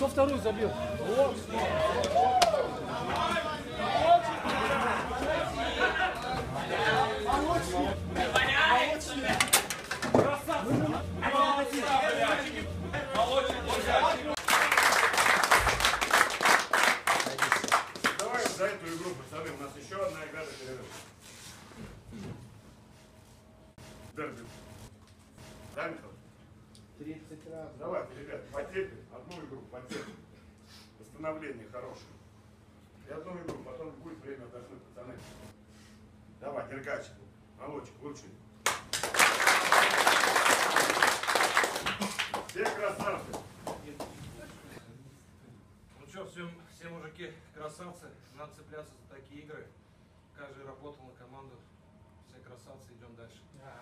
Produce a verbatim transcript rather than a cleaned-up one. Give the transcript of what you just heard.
Кто вторую забил? Вот. Давай за эту игру, пацаны, у нас еще одна игра до перерыва. Дерби. Да, Михаил? тридцать раз. Давайте, ребят, потерпим. Одну игру потерпим. Восстановление хорошее. И одну игру, потом будет время отдохнуть, пацаны. Давай, Дергач, молочек, лучший. Все красавцы. Ну что, все, все мужики красавцы, надо цепляться за такие игры. Каждый работал на команду, все красавцы, идем дальше.